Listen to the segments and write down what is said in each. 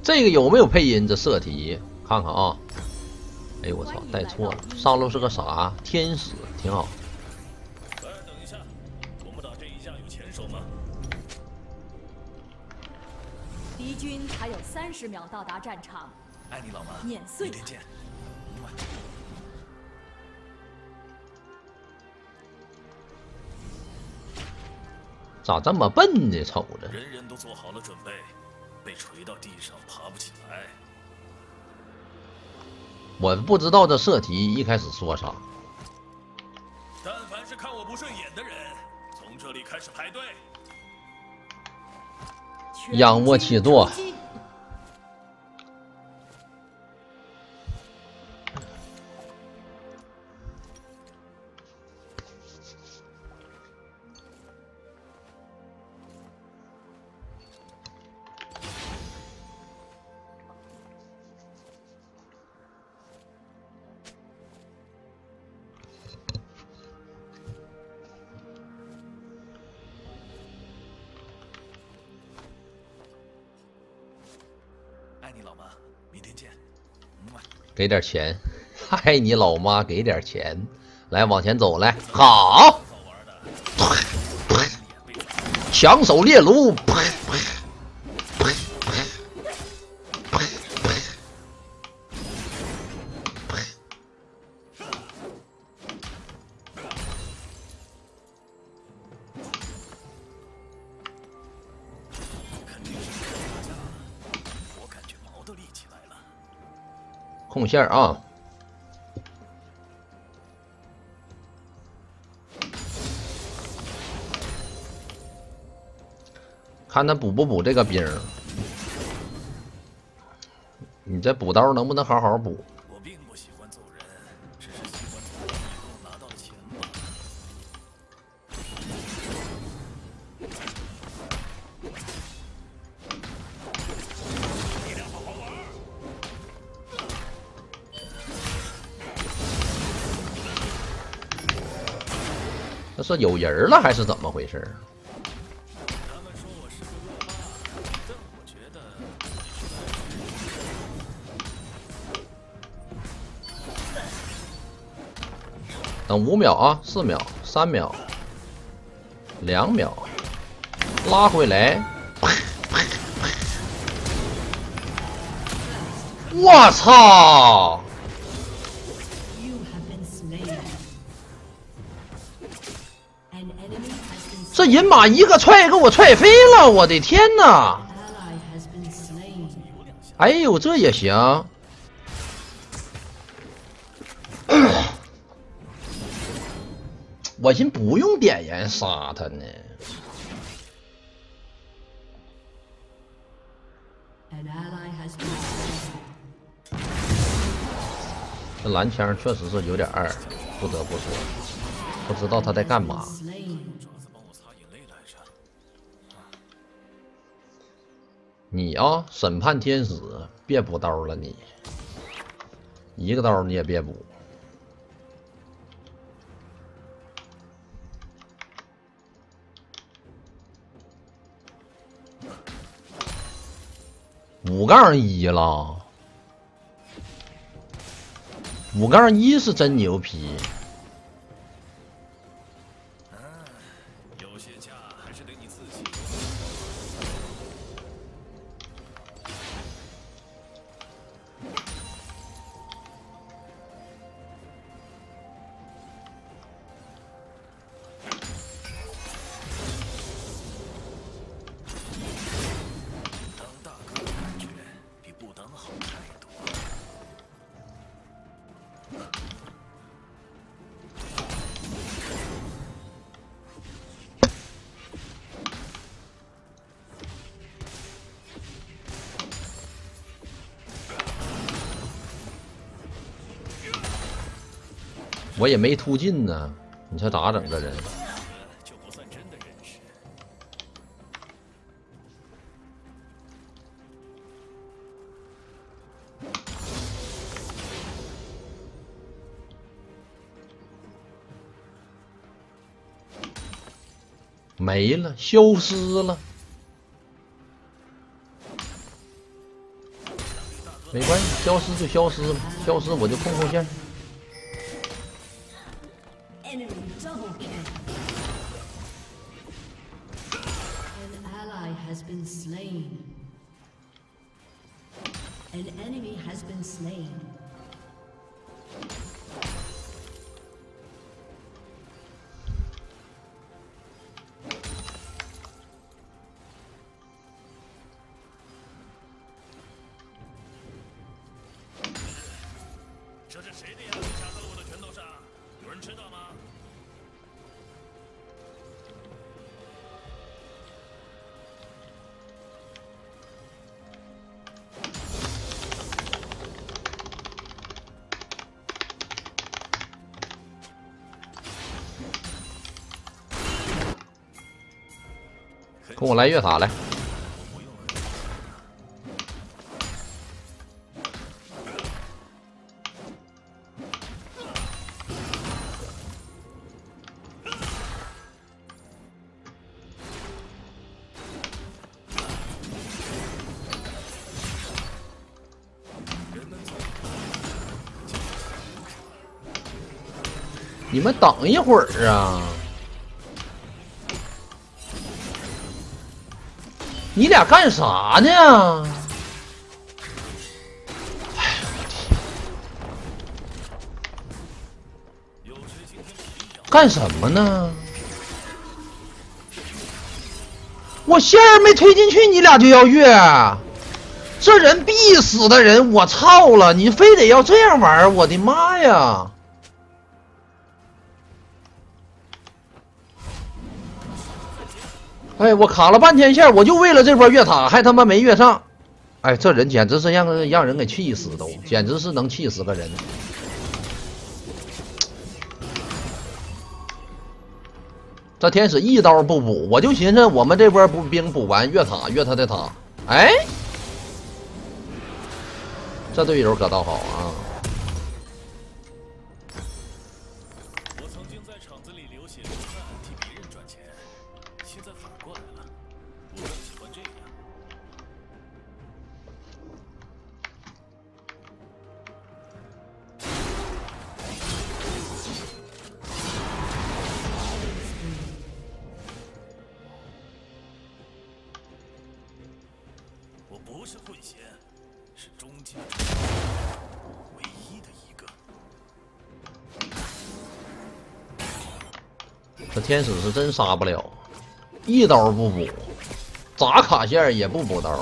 这个有没有配音？这射题看看啊！哎呦我操，带错了，上路是个啥？天使，挺好。 等一下，我们打这一架有前手吗？ 敌军还有30秒到达战场。 爱你老妈， 碾碎明天见。 咋这么笨呢？瞅着。 人人都做好了准备，被锤到地上爬不起来。 我不知道这射题一开始说啥。 但凡是看我不顺眼的人，从这里开始排队。 仰卧起坐。 爱你老妈，明天见。 给点钱，爱你老妈，给点钱。来，往前走，来，好。强手猎炉。控线啊！看他补不补这个兵。你这补刀能不能好好补？ 我并不喜欢揍人，只是喜欢揍人以后拿到的钱吧。你俩好好玩。 这是有人了还是怎么回事？ 他们说我是个恶霸，但我觉得等5秒啊，4秒，3秒，2秒，拉回来。我操！这银马一个踹给我踹飞了，我的天哪！哎呦，这也行。我寻不用点燃杀他呢。这蓝枪确实是有点二，不得不说，不知道他在干嘛。你啊，审判天使，别补刀了你，一个刀你也别补。5-1了，5-1是真牛皮。 有些架还是得你自己。当大哥的感觉比不当好太多。 我也没突进呢，你说咋整这人？ 就不算真的认识。 没了，消失了。 没关系，消失就消失嘛，消失我就控线。 Enemy double kill. An ally has been slain. An enemy has been slain. 这是谁的牙齿卡到了我的拳头上？有人知道吗？ 跟我来越塔来。 你们等一会儿啊！你俩干啥呢？哎，干什么呢？我线儿没推进去，你俩就要越，这人必死的人，我操了！你非得要这样玩儿，我的妈呀！ 哎，我卡了半天线，我就为了这波越塔，还他妈没越上。哎，这人简直是让人给气死都，简直是能气死个人。这天使一刀不补，我就寻思我们这波兵补完越塔越他的塔。哎，这队友可倒好啊！ 我曾经在厂子里流血流汗替别人赚钱，现在反过来了，我更喜欢这样。我不是混血，是中间唯一的一个。 这天使是真杀不了，一刀不补，咋卡线也不补刀。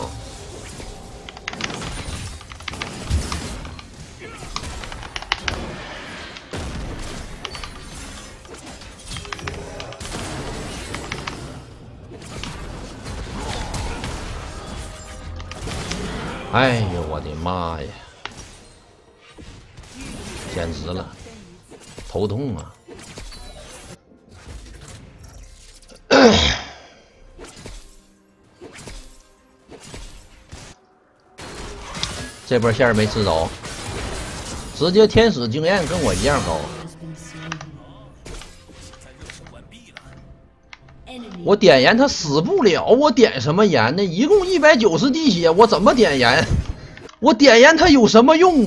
哎呦我的妈呀！简直了，头痛啊！这波线没吃着，直接天使经验跟我一样高。我点燃他死不了，我点什么燃呢？一共190滴血，我怎么点燃？我点燃他有什么用？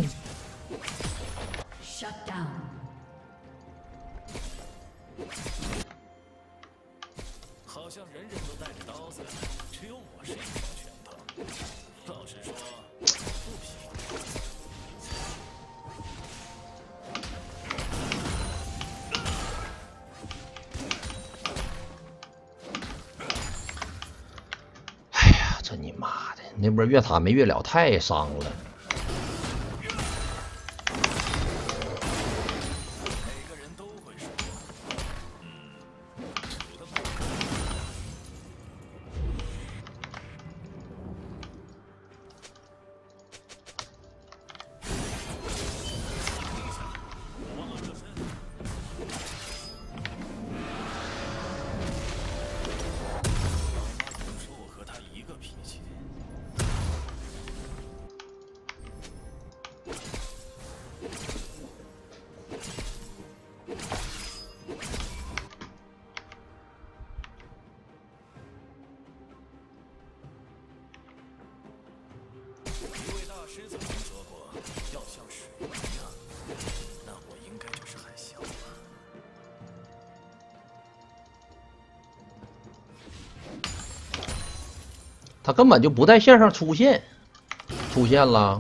Shut down. 好像人人都带着刀子，只有我是一条拳头。老实说，不喜欢。 哎呀，这你妈的，那波越塔没越了，太伤了。 一位大师曾经说要像水一样，那我应该就是海啸了。 他根本就不在线上出现，出现了。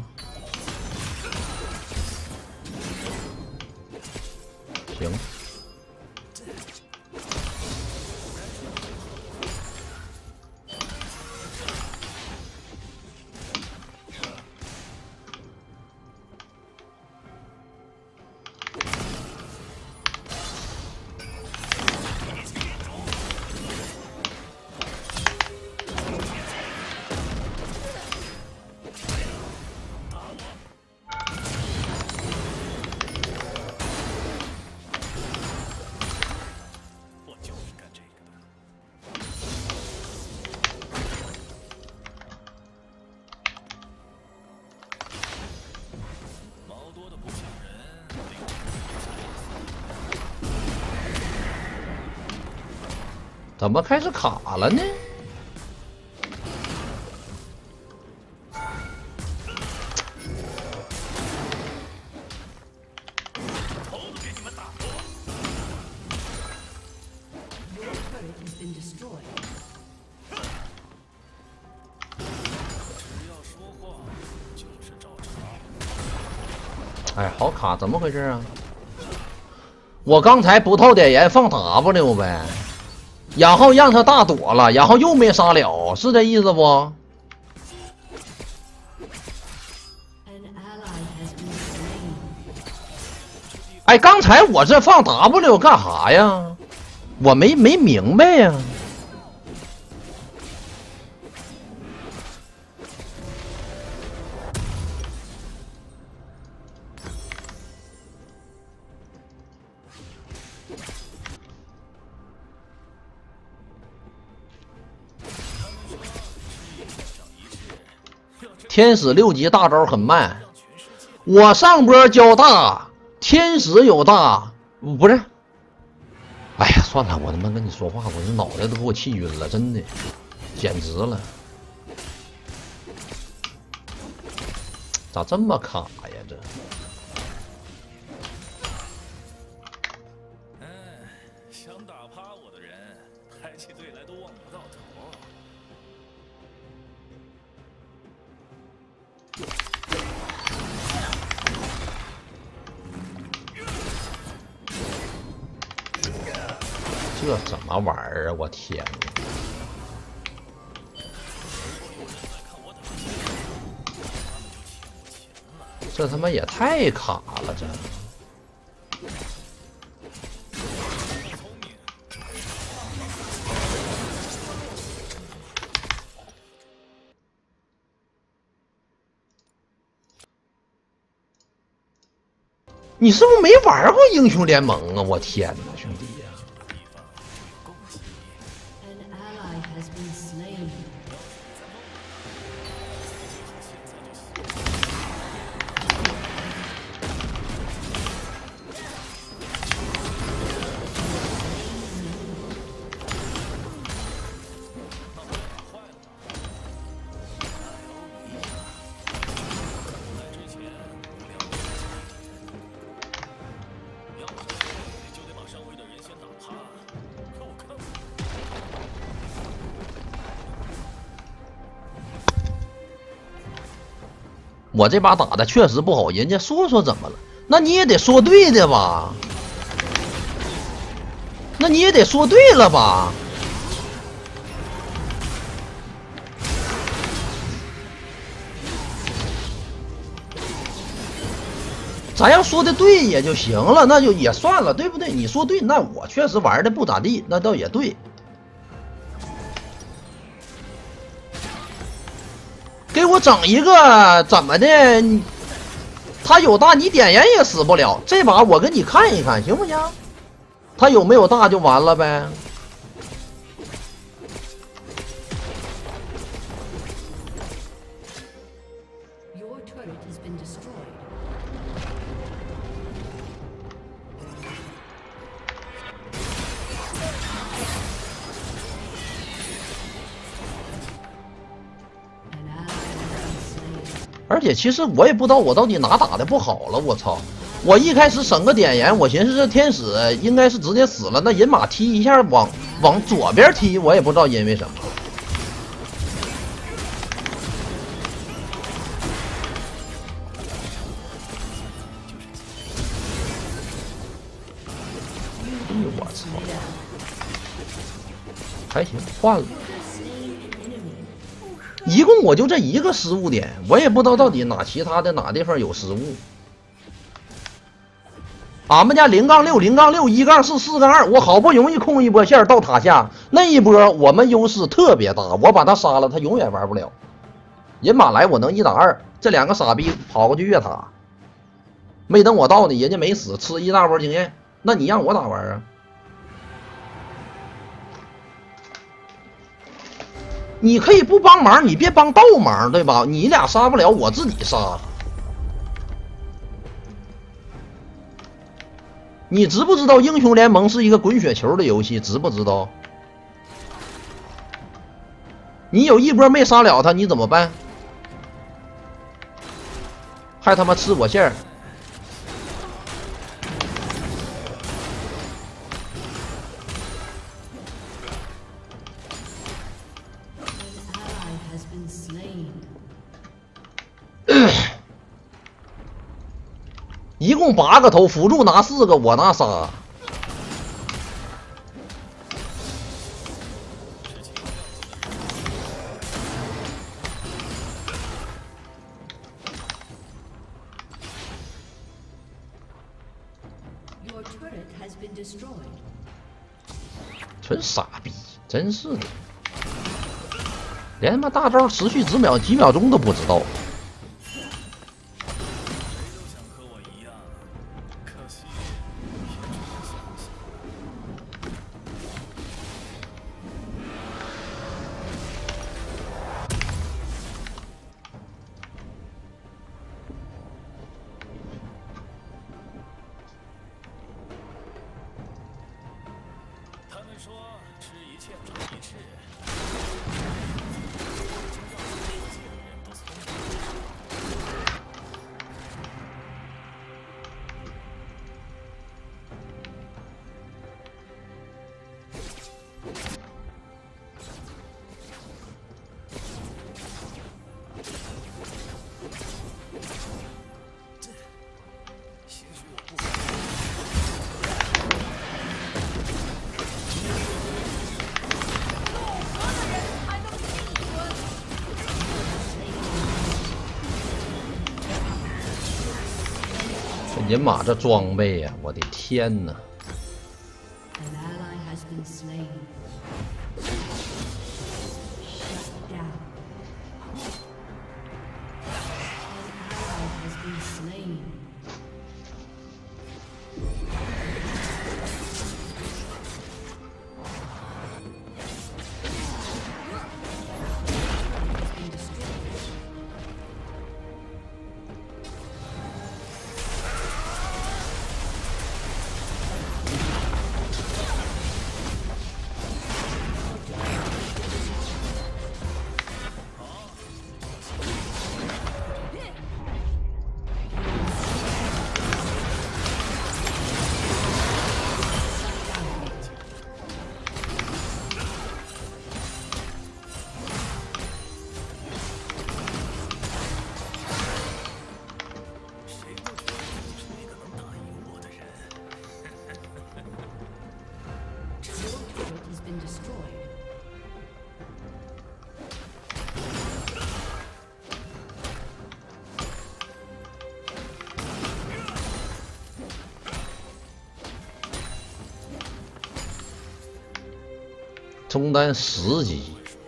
行。怎么开始卡了呢？哎，好卡，怎么回事啊？我刚才不透点烟放 W 呗。 然后让他大躲了，然后又没杀了，是这意思不？哎，刚才我这放 W 干啥呀？我没明白呀。天使6级大招很慢，我上波交大，天使有大，不是？哎呀，算了，我他妈跟你说话，我这脑袋都给我气晕了，真的，简直了！咋这么卡呀？这？ 想打趴我的人，排起队来都望不到头。 这怎么玩儿啊！我天哪！这他妈也太卡了，这。你是不是没玩过英雄联盟啊？我天哪，兄弟呀！ 我这把打的确实不好，人家说怎么了？那你也得说对的吧？那你也得说对了吧？咱要说的对也就行了，那就也算了，对不对？你说对，那我确实玩的不咋地，那倒也对。 给我整一个怎么的？他有大，你点烟也死不了。这把我给你看一看，行不行？他有没有大就完了呗。 而且其实我也不知道我到底哪打的不好了，我操！我一开始省个点烟，我寻思这天使应该是直接死了，那人马踢一下往左边踢，我也不知道因为什么。哎呦我操！还行，换了。一共我就这一个失误点，我也不知道到底其他的哪地方有失误。俺们家0-6、0-6、1-4、4-2，我好不容易控一波线到塔下，那一波我们优势特别大，我把他杀了，他永远玩不了。人马来我能1打2，这两个傻逼跑过去越塔，没等我到呢，人家没死，吃一大波经验，那你让我咋玩啊？你可以不帮忙，你别帮倒忙，对吧？你俩杀不了，我自己杀。你知不知道英雄联盟是一个滚雪球的游戏？知不知道？你有一波没杀了他，你怎么办？还他妈吃我线儿！一共8个头，辅助拿4个，我拿仨。纯傻逼，真是的，连他妈大招持续几秒钟都不知道。 说吃一堑长一智， 人马这装备呀、我的天哪！ An ally has been slain. Shut down. An ally has been slain. Has been destroyed. 中单10级，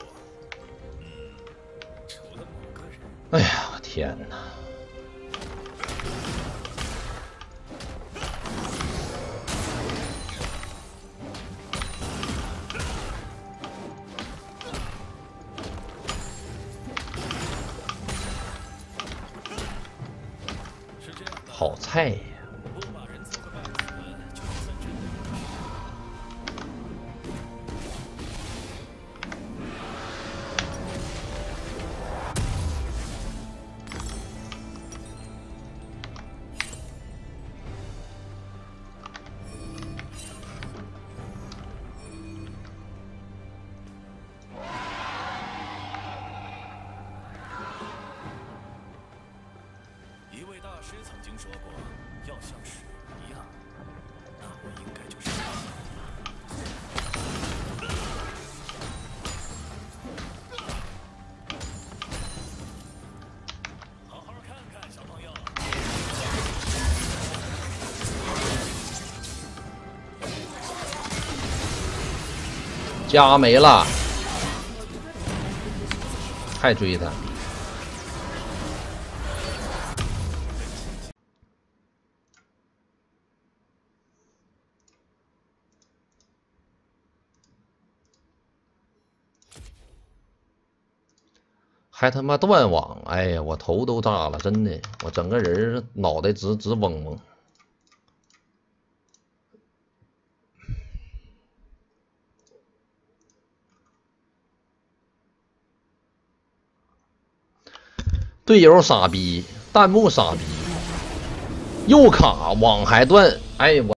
哎呀，我天哪！好菜呀！ 这师曾经说过，要像水一样，那我应该就是他。好好看看，小朋友。 家没了，还追他。还他妈断网！哎呀，我头都炸了，真的，我整个人脑袋直嗡嗡。队友傻逼，弹幕傻逼，又卡，网还断，哎我。